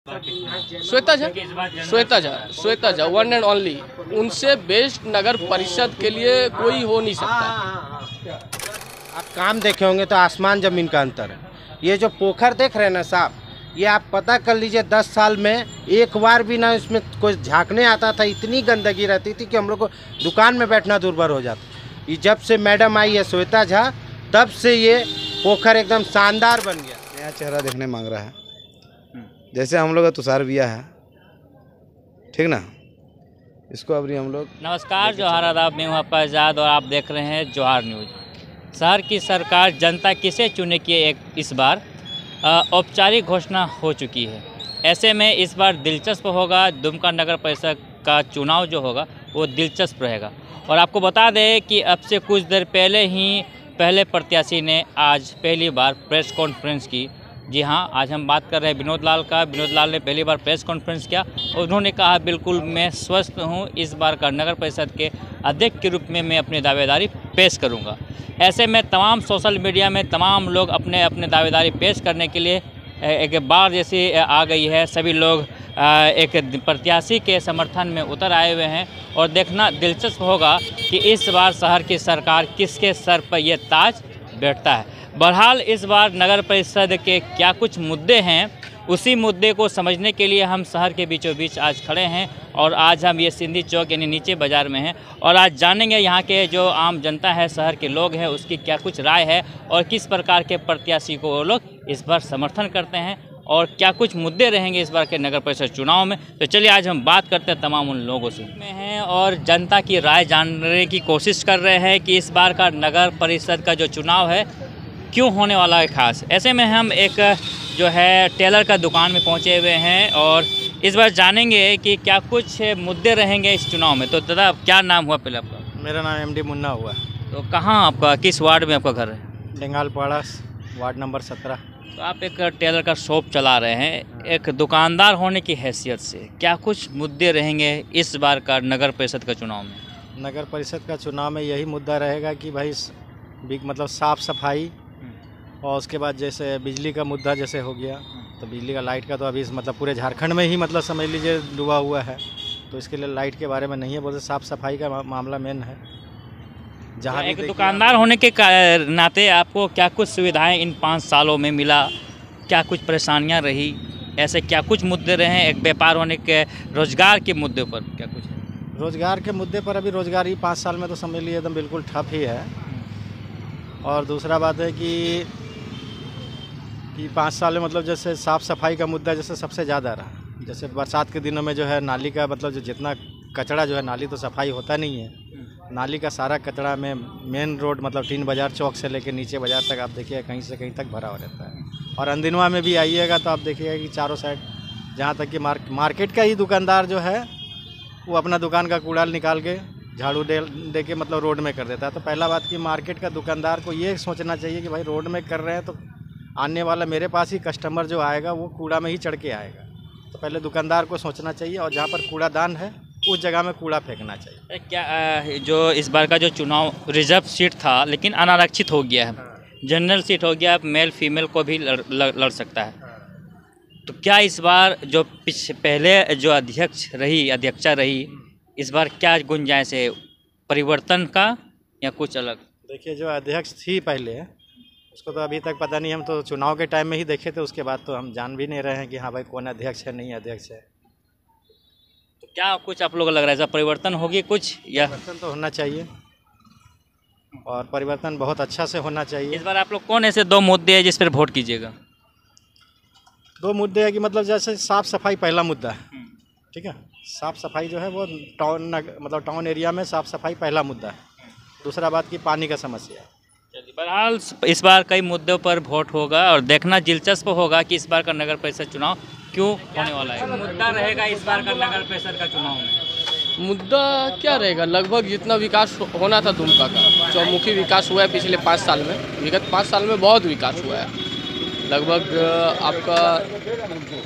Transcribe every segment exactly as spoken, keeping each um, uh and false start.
Shweta Jha Shweta Jha Shweta Jha one and only, उनसे best नगर परिषद के लिए कोई हो नहीं सकता। आप काम देखे होंगे तो आसमान ज़मीन का अंतर है। ये जो पोखर देख रहे हैं ना साहब, ये आप पता कर लीजिए दस साल में एक बार भी ना इसमें कोई झांकने आता था। इतनी गंदगी रहती थी कि हम लोग को दुकान में बैठना दुर्भर हो जाता। ये जब से मैडम आई है श्वेता झा, तब से ये पोखर एकदम शानदार बन गया। नया चेहरा देखने मांग रहा है, जैसे हम लोग का तुषार भैया है, ठीक ना, इसको अभी हम लोग। नमस्कार, जोहार आदाब, मैं हूं आपका आज़ाद और आप देख रहे हैं जोहार न्यूज़। शहर की सरकार जनता किसे चुने की एक इस बार औपचारिक घोषणा हो चुकी है। ऐसे में इस बार दिलचस्प होगा, दुमका नगर परिषद का चुनाव जो होगा वो दिलचस्प रहेगा। और आपको बता दें कि अब से कुछ देर पहले ही पहले प्रत्याशी ने आज पहली बार प्रेस कॉन्फ्रेंस की। जी हाँ, आज हम बात कर रहे हैं विनोद लाल का। विनोद लाल ने पहली बार प्रेस कॉन्फ्रेंस किया और उन्होंने कहा बिल्कुल मैं स्वस्थ हूँ, इस बार का नगर परिषद के अध्यक्ष के रूप में मैं अपनी दावेदारी पेश करूँगा। ऐसे में तमाम सोशल मीडिया में तमाम लोग अपने अपने दावेदारी पेश करने के लिए एक बार जैसी आ गई है। सभी लोग एक प्रत्याशी के समर्थन में उतर आए हुए हैं और देखना दिलचस्प होगा कि इस बार शहर की सरकार किसके सर पर यह ताज बैठता है। बहरहाल इस बार नगर परिषद के क्या कुछ मुद्दे हैं, उसी मुद्दे को समझने के लिए हम शहर के बीचों बीच आज खड़े हैं और आज हम ये सिंधी चौक यानी नीचे बाज़ार में हैं और आज जानेंगे यहाँ के जो आम जनता है, शहर के लोग हैं, उसकी क्या कुछ राय है और किस प्रकार के प्रत्याशी को वो लोग इस बार समर्थन करते हैं और क्या कुछ मुद्दे रहेंगे इस बार के नगर परिषद चुनाव में। तो चलिए आज हम बात करते हैं तमाम उन लोगों से में हैं और जनता की राय जानने की कोशिश कर रहे हैं कि इस बार का नगर परिषद का जो चुनाव है क्यों होने वाला है खास। ऐसे में हम एक जो है टेलर का दुकान में पहुंचे हुए हैं और इस बार जानेंगे कि क्या कुछ मुद्दे रहेंगे इस चुनाव में। तो दादा क्या नाम हुआ पहले आपका? मेरा नाम एम डी मुन्ना हुआ। तो कहाँ आपका, किस वार्ड में आपका घर है? डेंगालपाड़ा, वार्ड नंबर सत्रह। तो आप एक टेलर का शॉप चला रहे हैं, एक दुकानदार होने की हैसियत से क्या कुछ मुद्दे रहेंगे इस बार का नगर परिषद का चुनाव में? नगर परिषद का चुनाव में यही मुद्दा रहेगा कि भाई मतलब साफ़ सफाई और उसके बाद जैसे बिजली का मुद्दा जैसे हो गया, तो बिजली का लाइट का तो अभी मतलब पूरे झारखंड में ही मतलब समझ लीजिए डूबा हुआ है, तो इसके लिए लाइट के बारे में नहीं है, बोलते साफ़ सफाई का मामला मेन है। जहाँ एक दुकानदार होने के नाते आपको क्या कुछ सुविधाएं इन पाँच सालों में मिला, क्या कुछ परेशानियां रही, ऐसे क्या कुछ मुद्दे रहे एक व्यापार होने के, रोजगार के मुद्दे पर क्या कुछ है? रोजगार के मुद्दे पर अभी रोजगार ही पाँच साल में तो समझ लीजिए एकदम बिल्कुल ठप ही है। और दूसरा बात है कि कि पाँच साल में मतलब जैसे साफ़ सफाई का मुद्दा जैसे सबसे ज़्यादा रहा। जैसे बरसात के दिनों में जो है नाली का मतलब जो जितना कचरा जो है, नाली तो सफाई होता नहीं है, नाली का सारा कचरा में मेन रोड मतलब तीन बाज़ार चौक से लेकर नीचे बाज़ार तक आप देखिएगा कहीं से कहीं तक भरा हुआ रहता है। और अंदिनवा में भी आइएगा तो आप देखिएगा कि चारों साइड जहाँ तक कि मार्क मार्केट का ही दुकानदार जो है वो अपना दुकान का कूड़ा निकाल के झाड़ू दे दे के मतलब रोड में कर देता है। तो पहला बात कि मार्केट का दुकानदार को ये सोचना चाहिए कि भाई रोड में कर रहे हैं तो आने वाला मेरे पास ही कस्टमर जो आएगा वो कूड़ा में ही चढ़ के आएगा। तो पहले दुकानदार को सोचना चाहिए और जहाँ पर कूड़ादान है उस जगह में कूड़ा फेंकना चाहिए। क्या जो इस बार का जो चुनाव रिजर्व सीट था लेकिन अनारक्षित हो गया है, जनरल सीट हो गया, मेल फीमेल को भी लड़, लड़, लड़ सकता है, तो क्या इस बार जो पिछ पहले जो अध्यक्ष रही अध्यक्षा रही इस बार क्या गुंजाइश है परिवर्तन का या कुछ अलग? देखिए जो अध्यक्ष थी पहले उसको तो अभी तक पता नहीं, हम तो चुनाव के टाइम में ही देखे थे, उसके बाद तो हम जान भी नहीं रहे हैं कि हाँ भाई कौन अध्यक्ष है नहीं अध्यक्ष है। तो क्या कुछ आप लोग लग रहा है परिवर्तन होगी कुछ या? परिवर्तन तो होना चाहिए और परिवर्तन बहुत अच्छा से होना चाहिए। इस बार आप लोग कौन ऐसे दो मुद्दे हैं जिस पर वोट कीजिएगा? दो मुद्दे हैं कि मतलब जैसे साफ़ सफाई पहला मुद्दा है, ठीक है, साफ़ सफाई जो है वो टाउन मतलब टाउन एरिया में साफ़ सफाई पहला मुद्दा है। दूसरा बात की पानी का समस्या। बहरहाल इस बार कई मुद्दों पर वोट होगा और देखना दिलचस्प होगा कि इस बार का नगर परिषद चुनाव क्यों होने वाला है। मुद्दा रहेगा इस बार का नगर परिषद का चुनाव में? मुद्दा क्या रहेगा, लगभग जितना विकास होना था दुमका का, चौमुखी विकास हुआ है पिछले पाँच साल में, विगत पाँच साल में बहुत विकास हुआ है। लगभग आपका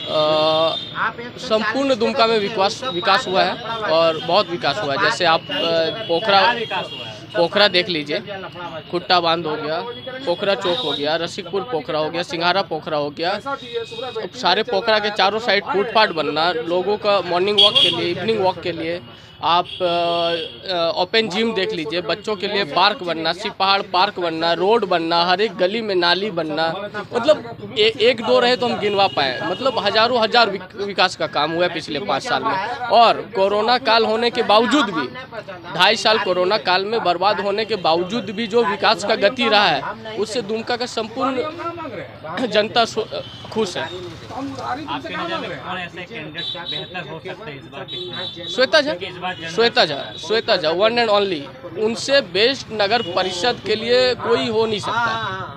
संपूर्ण दुमका में विकास विकास हुआ है और बहुत विकास हुआ है। जैसे आप पोखरा पोखरा देख लीजिए, खुट्टा बांध हो गया, पोखरा चौक हो गया, रसिकपुर पोखरा हो गया, सिंघारा पोखरा हो गया, सारे पोखरा के चारों साइड फुटपाथ बनना, लोगों का मॉर्निंग वॉक के लिए, इवनिंग वॉक के लिए। आप ओपन जिम देख लीजिए, बच्चों के लिए पार्क बनना, सिपहाड़ पार्क बनना, रोड बनना, हर एक गली में नाली बनना, मतलब ए, एक दो रहे तो हम गिनवा पाए, मतलब हजारों हजार विकास का काम हुआ है पिछले पाँच साल में। और कोरोना काल होने के बावजूद भी, ढाई साल कोरोना काल में बर्बाद होने के बावजूद भी जो विकास का गति रहा है, उससे दुमका का संपूर्ण जनता खुश है। आपके नज़र में कौन ऐसे कैंडिडेट बेहतर हो सकते हैं इस बार के? Shweta Jha, Shweta Jha, Shweta Jha one and only, उनसे बेस्ट नगर परिषद के लिए कोई हो नहीं सकता।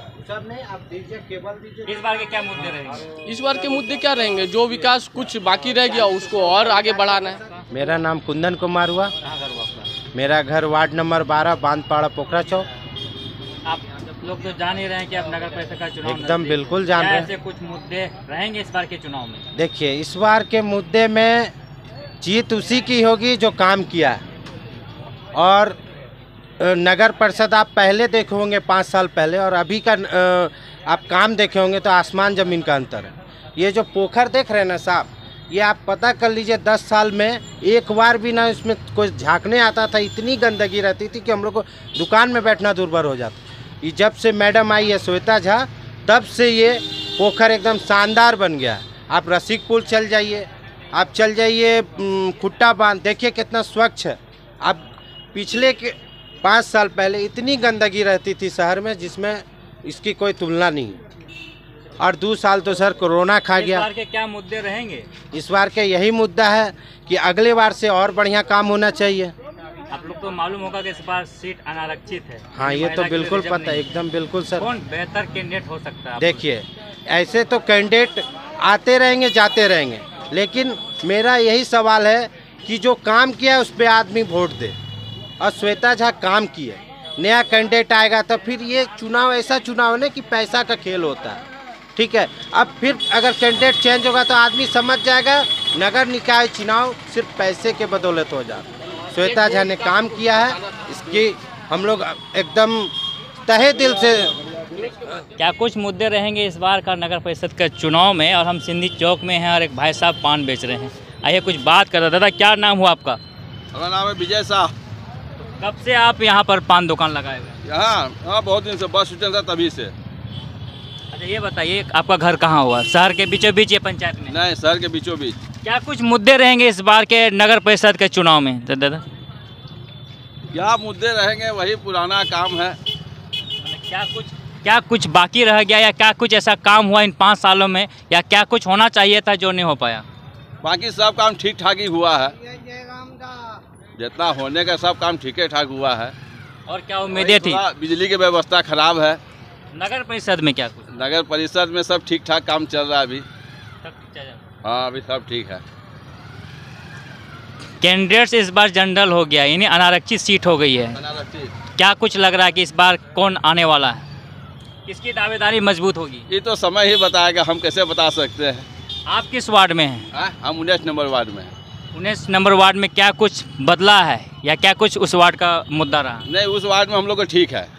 इस बार के क्या मुद्दे रहेंगे? इस बार के मुद्दे क्या रहेंगे? जो विकास कुछ बाकी रह गया उसको और आगे बढ़ाना है। मेरा नाम कुंदन कुमार हुआ, मेरा घर वार्ड नंबर बारह बांधपाड़ा पोखरा चौक। आप लोग तो जान ही रहे हैं कि अब नगर परिषद का चुनाव एकदम बिल्कुल जान रहे हैं। ऐसे कुछ मुद्दे रहेंगे इस बार के चुनाव में? देखिए, इस बार के मुद्दे में जीत उसी की होगी जो काम किया है। और नगर परिषद आप पहले देखे होंगे पाँच साल पहले और अभी का आप काम देखे होंगे तो आसमान ज़मीन का अंतर है। ये जो पोखर देख रहे हैं ना साहब, ये आप पता कर लीजिए दस साल में एक बार भी ना इसमें कोई झांकने आता था। इतनी गंदगी रहती थी कि हम लोग को दुकान में बैठना दुर्भर हो जाता। ये जब से मैडम आई है श्वेता झा, तब से ये पोखर एकदम शानदार बन गया। आप रसिकपुर चल जाइए, आप चल जाइए खुट्टा बांध, देखिए कितना स्वच्छ है। अब पिछले के पाँच साल पहले इतनी गंदगी रहती थी शहर में जिसमें इसकी कोई तुलना नहीं। और दो साल तो सर कोरोना खा गया। इस बार के क्या मुद्दे रहेंगे? इस बार के यही मुद्दा है कि अगले बार से और बढ़िया काम होना चाहिए। आप लोग को मालूम होगा कि इस बार सीट अनारक्षित है। हाँ, ये तो बिल्कुल पता है, एकदम बिल्कुल सर। कौन बेहतर कैंडिडेट हो सकता है? देखिए, ऐसे तो कैंडिडेट आते रहेंगे जाते रहेंगे, लेकिन मेरा यही सवाल है कि जो काम किया है उस पर आदमी वोट दे। और श्वेता झा काम की है, नया कैंडिडेट आएगा तो फिर ये चुनाव ऐसा चुनाव है ना कि पैसा का खेल होता है। ठीक है, अब फिर अगर कैंडिडेट चेंज होगा तो आदमी समझ जाएगा नगर निकाय चुनाव सिर्फ पैसे के बदौलत हो जाता। श्वेता झा ने काम किया है, इसकी हम लोग एकदम तहे दिल से। क्या कुछ मुद्दे रहेंगे इस बार का नगर परिषद के चुनाव में? और हम सिंधी चौक में हैं और एक भाई साहब पान बेच रहे हैं। आइए कुछ बात कर रहे। दादा, क्या नाम हुआ आपका? हमारा नाम है विजय शाह। कब से आप यहाँ पर पान दुकान लगाए हुए? यहाँ हाँ बहुत दिन से, बस स्टैंड था तभी से। अच्छा, ये बताइए आपका घर कहाँ हुआ? शहर के बीचों बीच या पंचायत में? नहीं, शहर के बीचों बीच। क्या कुछ मुद्दे रहेंगे इस बार के नगर परिषद के चुनाव में? दादा, क्या मुद्दे रहेंगे? वही पुराना काम है। क्या कुछ क्या कुछ बाकी रह गया या क्या कुछ ऐसा काम हुआ इन पाँच सालों में, या क्या कुछ होना चाहिए था जो नहीं हो पाया? बाकी सब काम ठीक ठाक ही हुआ है, जितना होने का सब काम ठीक ठाक हुआ है। और क्या उम्मीदें थी? बिजली की व्यवस्था खराब है। नगर परिषद में क्या कुछ? नगर परिषद में सब ठीक ठाक काम चल रहा है अभी। सब ठीक चल रहा है। हाँ, अभी सब ठीक है। कैंडिडेट्स इस बार जनरल हो गया, यानी अनारक्षित सीट हो गई है। क्या कुछ लग रहा है कि इस बार कौन आने वाला है? किसकी दावेदारी मजबूत होगी? ये तो समय ही बताएगा, हम कैसे बता सकते हैं। आप किस वार्ड में हैं? हाँ, हम उन्नीस नंबर वार्ड में हैं। उन्नीस नंबर वार्ड में क्या कुछ बदला है या क्या कुछ उस वार्ड का मुद्दा रहा? नहीं, उस वार्ड में हम लोग को ठीक है,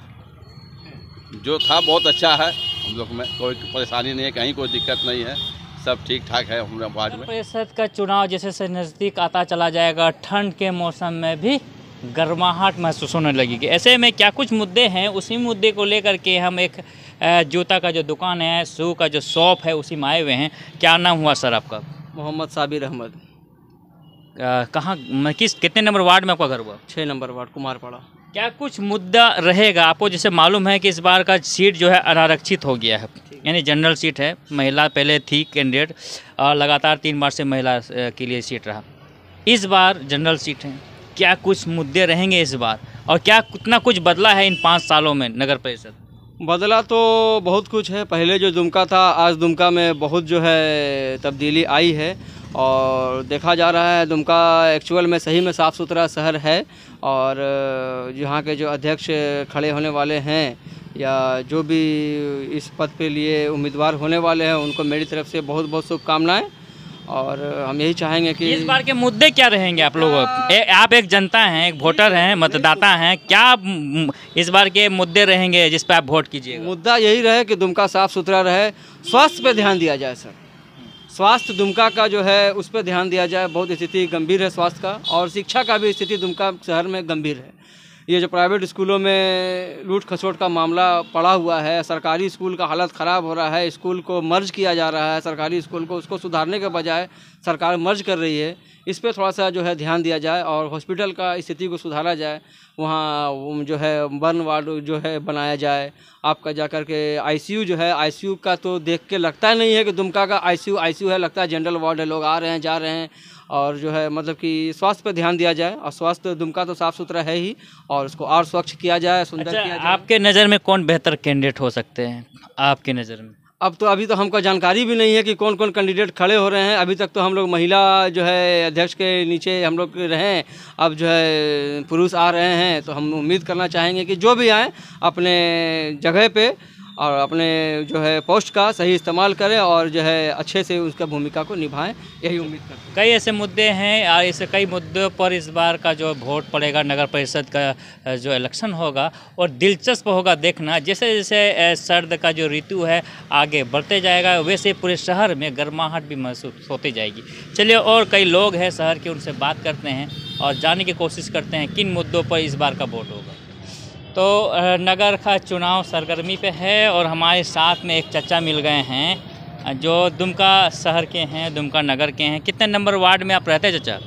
जो था बहुत अच्छा है। हम लोग में कोई परेशानी नहीं है, कहीं कोई दिक्कत नहीं है, सब ठीक ठाक है हमारे वार्ड में। परिषद का चुनाव जैसे से नज़दीक आता चला जाएगा, ठंड के मौसम में भी गर्माहट महसूस होने लगेगी। ऐसे में क्या कुछ मुद्दे हैं, उसी मुद्दे को लेकर के हम एक जूता का जो दुकान है, शू का जो शॉप है, उसी में आए हुए हैं। क्या नाम हुआ सर आपका? मोहम्मद साबिर अहमद। कहाँ, किस कितने नंबर वार्ड में आपका घर हुआ? छः नंबर वार्ड, कुमारपाड़ा। क्या कुछ मुद्दा रहेगा? आपको जैसे मालूम है कि इस बार का सीट जो है अनारक्षित हो गया है, यानी जनरल सीट है। महिला पहले थी कैंडिडेट और लगातार तीन बार से महिला के लिए सीट रहा। इस बार जनरल सीट है। क्या कुछ मुद्दे रहेंगे इस बार, और क्या कितना कुछ बदला है इन पाँच सालों में नगर परिषद? बदला तो बहुत कुछ है। पहले जो दुमका था, आज दुमका में बहुत जो है तब्दीली आई है। और देखा जा रहा है दुमका एक्चुअल में सही में साफ़ सुथरा शहर है। और यहाँ के जो अध्यक्ष खड़े होने वाले हैं या जो भी इस पद पे लिए उम्मीदवार होने वाले हैं, उनको मेरी तरफ से बहुत बहुत शुभकामनाएं। और हम यही चाहेंगे कि इस बार के मुद्दे क्या रहेंगे आप लोगों ए, आप एक जनता हैं, एक वोटर हैं, मतदाता हैं, क्या म, इस बार के मुद्दे रहेंगे जिस पर आप वोट कीजिएगा? मुद्दा यही रहे कि दुमका साफ़ सुथरा रहे, स्वास्थ्य पे ध्यान दिया जाए सर। स्वास्थ्य दुमका का जो है उस पर ध्यान दिया जाए, बहुत स्थिति गंभीर है स्वास्थ्य का, और शिक्षा का भी स्थिति दुमका शहर में गंभीर है। ये जो प्राइवेट स्कूलों में लूट खसोट का मामला पड़ा हुआ है, सरकारी स्कूल का हालत ख़राब हो रहा है, स्कूल को मर्ज किया जा रहा है, सरकारी स्कूल को उसको सुधारने के बजाय सरकार मर्ज कर रही है। इस पे थोड़ा सा जो है ध्यान दिया जाए और हॉस्पिटल का स्थिति को सुधारा जाए। वहाँ जो है बर्न वार्ड जो है बनाया जाए, आपका जाकर के आईसीयू जो है, आईसीयू का तो देख के लगता नहीं है कि दुमका का आईसीयू आईसीयू है, लगता है जनरल वार्ड है, लोग आ रहे हैं जा रहे हैं। और जो है मतलब कि स्वास्थ्य पर ध्यान दिया जाए, और स्वास्थ्य दुमका तो साफ़ सुथरा है ही, और उसको और स्वच्छ किया जाए, सुंदर अच्छा, किया जाए। आपके नज़र में कौन बेहतर कैंडिडेट हो सकते हैं आपके नज़र में? अब तो अभी तो हमको जानकारी भी नहीं है कि कौन कौन कैंडिडेट खड़े हो रहे हैं। अभी तक तो हम लोग महिला जो है अध्यक्ष के नीचे हम लोग रहे, अब जो है पुरुष आ रहे हैं, तो हम उम्मीद करना चाहेंगे कि जो भी आए अपने जगह पे और अपने जो है पोस्ट का सही इस्तेमाल करें और जो है अच्छे से उसका भूमिका को निभाएं, यही उम्मीद करते हैं। कई ऐसे मुद्दे हैं और ऐसे कई मुद्दों पर इस बार का जो वोट पड़ेगा, नगर परिषद का जो इलेक्शन होगा, और दिलचस्प होगा देखना। जैसे जैसे सर्द का जो ऋतु है आगे बढ़ते जाएगा, वैसे पूरे शहर में गर्माहट भी महसूस होती जाएगी। चलिए, और कई लोग हैं शहर के, उनसे बात करते हैं और जानने की कोशिश करते हैं किन मुद्दों पर इस बार का वोट होगा। तो नगर का चुनाव सरगर्मी पे है और हमारे साथ में एक चाचा मिल गए हैं जो दुमका शहर के हैं, दुमका नगर के हैं। कितने नंबर वार्ड में आप रहते हैं चाचा?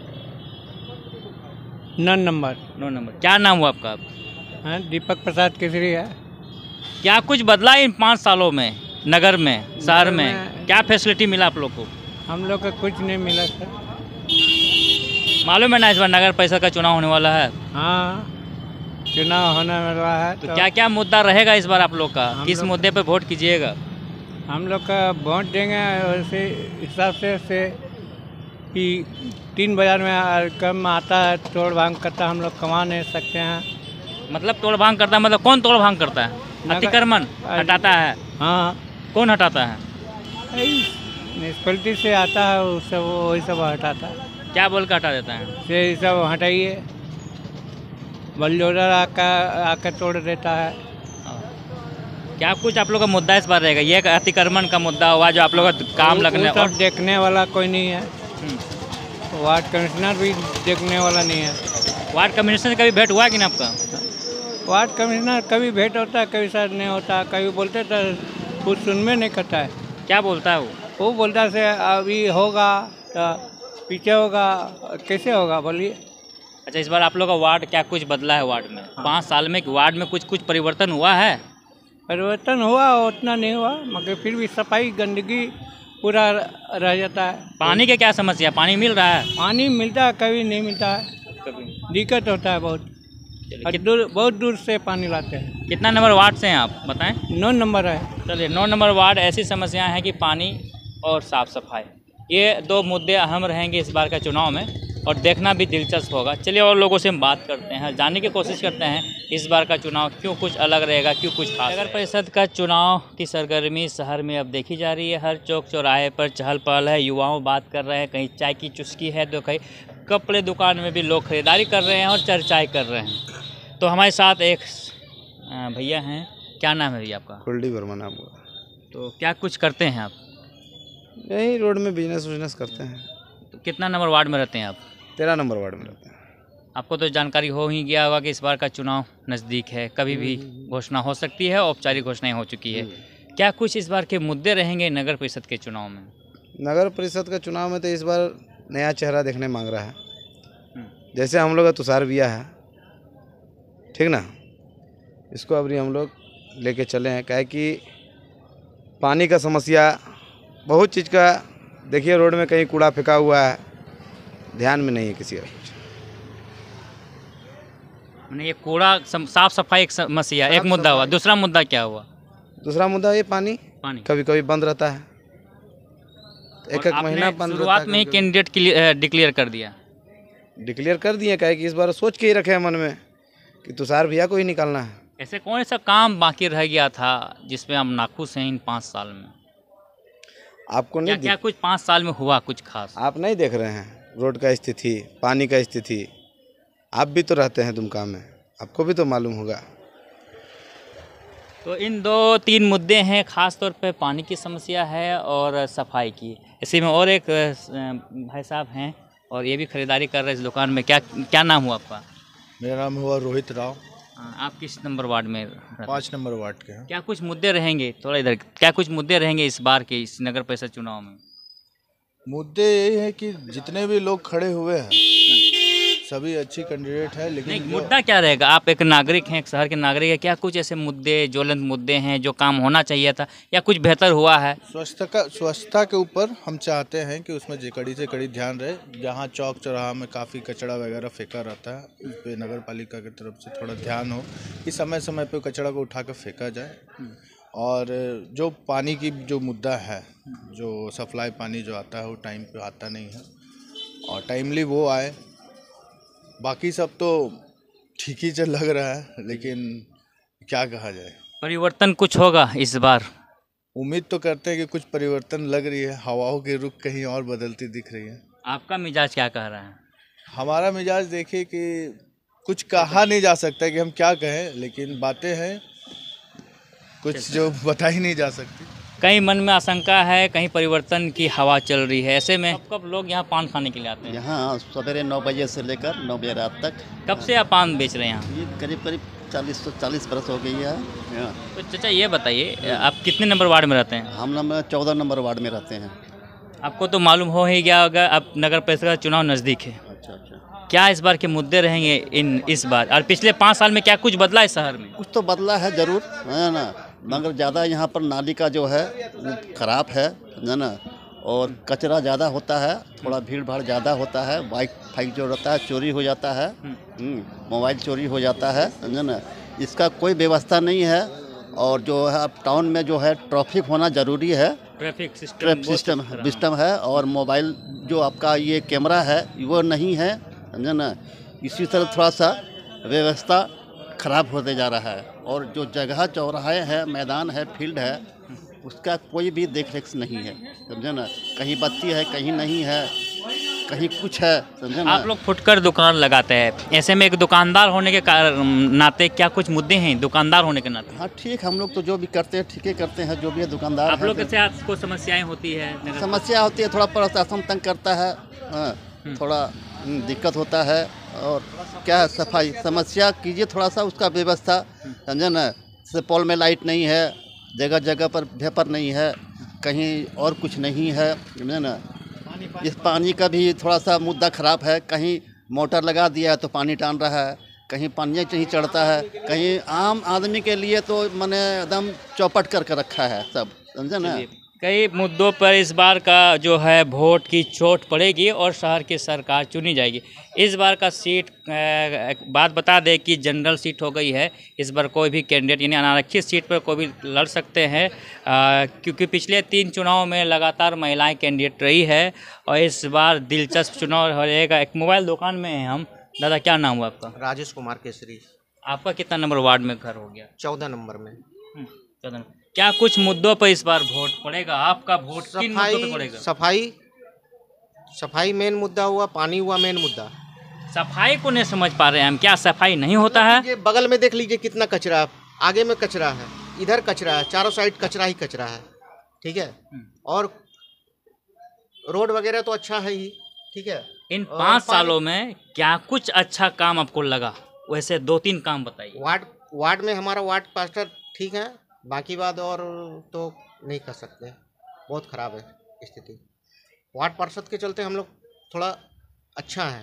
नौ नंबर। नौ नंबर। क्या नाम हुआ आपका? हाँ, दीपक प्रसाद केसरी है। क्या कुछ बदला इन पाँच सालों में नगर में, शहर में, में क्या फैसिलिटी मिला आप लोग को? हम लोग को कुछ नहीं मिला सर। मालूम है ना इस बार नगर परिषद का चुनाव होने वाला है? हाँ, चुनाव होने वाला है। तो, तो क्या क्या मुद्दा रहेगा इस बार आप लोग का? किस मुद्दे पे वोट कीजिएगा? हम लोग का वोट देंगे उसी हिसाब से से कि तीन बाजार में कम आता है, तोड़ भांग करता, हम लोग कमा नहीं सकते हैं। मतलब तोड़ भांग करता है, मतलब कौन तोड़ भांग करता है? अतिक्रमण हटाता है? हाँ। कौन हटाता है? म्यूनसिपलिटी से आता है, उससे वो वही सब हटाता है। क्या बोल कर हटा देता है? ये सब हटाइए, बलडोजर आकर आकर तोड़ देता है। क्या कुछ आप लोग का मुद्दा इस बार रहेगा? ये अतिक्रमण का मुद्दा हुआ जो आप लोग का काम लगने, और देखने वाला कोई नहीं है। वार्ड कमिश्नर भी देखने वाला नहीं है। वार्ड कमिश्नर से कभी भेंट हुआ कि ना आपका? वार्ड कमिश्नर कभी भेंट होता है, कभी सर नहीं होता, कभी बोलते तो कुछ सुनने नहीं करता है। क्या बोलता है वो? वो बोलता है अभी होगा तो पीछे होगा, कैसे होगा बोलिए। अच्छा, इस बार आप लोग का वार्ड क्या कुछ बदला है? वार्ड में हाँ। पाँच साल में वार्ड में कुछ कुछ परिवर्तन हुआ है? परिवर्तन हुआ, उतना नहीं हुआ, मगर फिर भी सफाई गंदगी पूरा रह जाता है। पानी की क्या समस्या? पानी मिल रहा है? पानी मिलता है, कभी नहीं मिलता है, कभी दिक्कत होता है बहुत। दूर बहुत दूर से पानी लाते हैं। कितना नंबर वार्ड से हैं आप बताएं? नौ नंबर है। चलिए, नौ नंबर वार्ड। ऐसी समस्याएं हैं कि पानी और साफ़ सफाई, ये दो मुद्दे अहम रहेंगे इस बार का चुनाव में, और देखना भी दिलचस्प होगा। चलिए, और लोगों से हम बात करते हैं, जानने की कोशिश करते हैं इस बार का चुनाव क्यों कुछ अलग रहेगा, क्यों कुछ खास। नगर परिषद का चुनाव की सरगर्मी शहर में अब देखी जा रही है। हर चौक चौराहे पर चहल पहल है, युवाओं बात कर रहे हैं, कहीं चाय की चुस्की है तो कहीं कपड़े दुकान में भी लोग खरीदारी कर रहे हैं और चर्चाएँ कर रहे हैं। तो हमारे साथ एक भैया हैं। क्या नाम है भैया आपका? कुलडी वर्मा नाम हुआ। तो क्या कुछ करते हैं आप? यही रोड में बिजनेस उजनेस करते हैं। तो कितना नंबर वार्ड में रहते हैं आप? तेरह नंबर वार्ड में रहते हैं। आपको तो जानकारी हो ही गया होगा कि इस बार का चुनाव नज़दीक है, कभी भी घोषणा हो सकती है, औपचारिक घोषणाएं हो चुकी है। क्या कुछ इस बार के मुद्दे रहेंगे नगर परिषद के चुनाव में? नगर परिषद का चुनाव में तो इस बार नया चेहरा देखने मांग रहा है। जैसे हम लोग का तुषार भैया है, ठीक ना, इसको अभी हम लोग लेके चले हैं। क्या है कि पानी का समस्या, बहुत चीज़ का, देखिए रोड में कहीं कूड़ा फेंका हुआ है, ध्यान में नहीं है किसी का कुछ। मैंने ये कूड़ा साफ सफाई एक समस्या, एक मुद्दा हुआ। दूसरा मुद्दा क्या हुआ? दूसरा मुद्दा ये पानी पानी कभी कभी बंद रहता है, एक एक महीना बंद। शुरुआत में ही कैंडिडेट डिक्लेयर कर दिया डिक्लेयर कर दिए। क्या है कि इस बार सोच के ही रखे हैं मन में कि तुषार भैया को ही निकालना है। ऐसे कौन सा काम बाकी रह गया था जिसमें हम नाखुश हैं इन पाँच साल में? आपको नहीं क्या क्या कुछ पाँच साल में हुआ कुछ खास? आप नहीं देख रहे हैं रोड का स्थिति, पानी का स्थिति। आप भी तो रहते हैं दुमका में, आपको भी तो मालूम होगा। तो इन दो तीन मुद्दे हैं, खास तौर पे पानी की समस्या है और सफाई की। इसी में और एक भाई साहब हैं और ये भी खरीदारी कर रहे हैं इस दुकान में। क्या क्या नाम हुआ आपका? मेरा नाम हुआ रोहित राव। आप किस नंबर वार्ड में रहते हैं? पाँच नंबर वार्ड के हैं। क्या कुछ मुद्दे रहेंगे, थोड़ा इधर, क्या कुछ मुद्दे रहेंगे इस बार के इस नगर परिषद चुनाव में? मुद्दे यही है कि जितने भी लोग खड़े हुए हैं सभी अच्छी कैंडिडेट है, लेकिन नहीं, जो- मुद्दा क्या रहेगा? आप एक नागरिक हैं, एक शहर के नागरिक हैं, क्या कुछ ऐसे मुद्दे, ज्वलंत मुद्दे हैं जो काम होना चाहिए था या कुछ बेहतर हुआ है? स्वच्छता का स्वच्छता के ऊपर हम चाहते हैं कि उसमें जे- कड़ी से कड़ी ध्यान रहे। जहाँ चौक चौराहा में काफ़ी कचरा वगैरह फेंका रहता है, उस पर नगर पालिका की तरफ से थोड़ा ध्यान हो कि समय समय पे कचरा को उठा कर फेंका जाए। और जो पानी की जो मुद्दा है, जो सप्लाई पानी जो आता है वो टाइम पे आता नहीं है और टाइमली वो आए। बाकी सब तो ठीक ही चल लग रहा है, लेकिन क्या कहा जाए। परिवर्तन कुछ होगा इस बार? उम्मीद तो करते हैं कि कुछ परिवर्तन लग रही है, हवाओं की रुख कहीं और बदलती दिख रही है। आपका मिजाज क्या कह रहा है? हमारा मिजाज देखिए कि कुछ कहा नहीं जा सकता कि हम क्या कहें, लेकिन बातें हैं कुछ जो बता ही नहीं जा सकती। कहीं मन में आशंका है, कहीं परिवर्तन की हवा चल रही है। ऐसे में कब कब लोग यहाँ पान खाने के लिए आते हैं? यहाँ सवेरे नौ बजे से लेकर नौ बजे रात तक। कब से आप पान बेच रहे हैं यहाँ? ये करीब करीब चालीस सौ चालीस बरस हो गई है। तो चाचा ये बताइए, आप कितने नंबर वार्ड में रहते हैं? हम नंबर चौदह नंबर वार्ड में रहते हैं। आपको तो मालूम हो ही गया होगा, अब नगर परिषद का चुनाव नज़दीक है। अच्छा अच्छा। क्या इस बार के मुद्दे रहेंगे इन इस बार, और पिछले पाँच साल में क्या कुछ बदला है शहर में? कुछ तो बदला है ज़रूर, है ना, मगर ज़्यादा यहाँ पर नाली का जो है वो ख़राब है, है ना, और कचरा ज़्यादा होता है, थोड़ा भीड़ भाड़ ज़्यादा होता है, बाइक फाइक जो रहता है चोरी हो जाता है, मोबाइल चोरी हो जाता है, है ना, इसका कोई व्यवस्था नहीं है। और जो है अब टाउन में जो है ट्रैफिक होना ज़रूरी है, traffic system traffic system system है, और मोबाइल जो आपका ये कैमरा है वो नहीं है, समझे ना, इसी तरह थोड़ा सा व्यवस्था खराब होते जा रहा है। और जो जगह चौराहे है, मैदान है, फील्ड है, उसका कोई भी देख रेख नहीं है, समझे ना, कहीं बत्ती है, कहीं नहीं है, कहीं कुछ है, समझे ना। आप लोग फुटकर दुकान लगाते हैं, ऐसे में एक दुकानदार होने के कारण नाते क्या कुछ मुद्दे हैं दुकानदार होने के नाते? हाँ ठीक, हम लोग तो जो भी करते हैं ठीक ही करते हैं, जो भी है दुकानदार। आप लोग कैसे आपको समस्याएं होती है? समस्या होती है, थोड़ा प्रशासन तंग करता है, हाँ, थोड़ा दिक्कत होता है। और क्या है, सफाई समस्या कीजिए थोड़ा सा, उसका व्यवस्था, समझे ना, जैसे पोल में लाइट नहीं है, जगह जगह पर भेपर नहीं है, कहीं और कुछ नहीं है, समझे ना। इस पानी का भी थोड़ा सा मुद्दा ख़राब है, कहीं मोटर लगा दिया है तो पानी टान रहा है, कहीं पानी नहीं चढ़ता है, कहीं आम आदमी के लिए तो मैंने एकदम चौपट करके रखा है सब, समझे ना। कई मुद्दों पर इस बार का जो है वोट की चोट पड़ेगी और शहर की सरकार चुनी जाएगी। इस बार का सीट, बात बता दें कि जनरल सीट हो गई है, इस बार कोई भी कैंडिडेट यानी अनारक्षित सीट पर कोई भी लड़ सकते हैं, क्योंकि पिछले तीन चुनाव में लगातार महिलाएं कैंडिडेट रही है और इस बार दिलचस्प चुनाव रहेगा। एक मोबाइल दुकान में हैं हम। दादा क्या नाम हुआ आपका? राजेश कुमार केसरी। आपका कितना नंबर वार्ड में घर हो गया? चौदह नंबर में। चौदह नंबर। क्या कुछ मुद्दों पर इस बार वोट पड़ेगा? आपका वोट किन मुद्दों पे पड़ेगा? सफाई सफाई मेन मुद्दा हुआ, पानी हुआ मेन मुद्दा। सफाई को नहीं समझ पा रहे हैं हम, क्या सफाई नहीं होता है? ये बगल में देख लीजिए कितना कचरा है, आगे में कचरा है, इधर कचरा है, चारों साइड कचरा ही कचरा है, ठीक है। और रोड वगैरह तो अच्छा है ही, ठीक है। इन पाँच सालों में क्या कुछ अच्छा काम आपको लगा? वैसे दो तीन काम बताइए। वार्ड वार्ड में हमारा वार्ड पास्टर ठीक है, बाकी बात और तो नहीं कर सकते, बहुत ख़राब है स्थिति। वार्ड पार्षद के चलते हम लोग थोड़ा अच्छा है।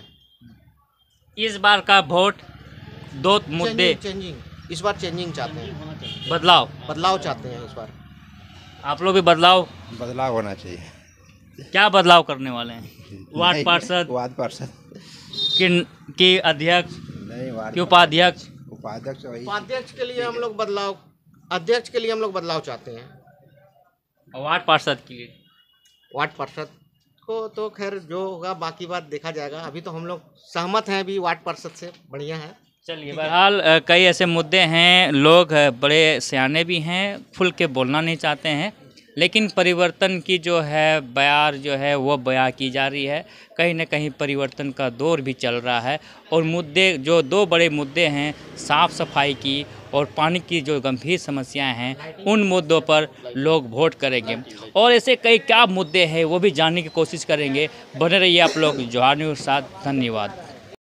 इस बार का वोट दो मुद्दे, चेंजिंग इस बार चेंजिंग चाहते हैं, बदलाव बदलाव चाहते हैं इस बार। आप लोग भी बदलाव बदलाव होना चाहिए। क्या बदलाव करने वाले हैं? वार्ड पार्षद, वार्ड पार्षद किन की अध्यक्ष, नहीं, की उपाध्यक्ष? उपाध्यक्ष उपाध्यक्ष के लिए हम लोग बदलाव, अध्यक्ष के लिए हम लोग बदलाव चाहते हैं। वार्ड पार्षद के लिए? वार्ड पार्षद को तो खैर जो होगा बाकी बात देखा जाएगा। अभी तो हम लोग सहमत हैं अभी वार्ड पार्षद से, बढ़िया है। चलिए, बहरहाल कई ऐसे मुद्दे हैं, लोग बड़े सियाने भी हैं, खुल के बोलना नहीं चाहते हैं, लेकिन परिवर्तन की जो है बयार जो है वो बयां की जा रही है। कहीं ना कहीं परिवर्तन का दौर भी चल रहा है और मुद्दे जो दो बड़े मुद्दे हैं, साफ़ सफाई की और पानी की जो गंभीर समस्याएं हैं, उन मुद्दों पर लोग वोट करेंगे। और ऐसे कई क्या मुद्दे हैं वो भी जानने की कोशिश करेंगे। बने रहिए आप लोग जोहार न्यूज़ साथ। धन्यवाद।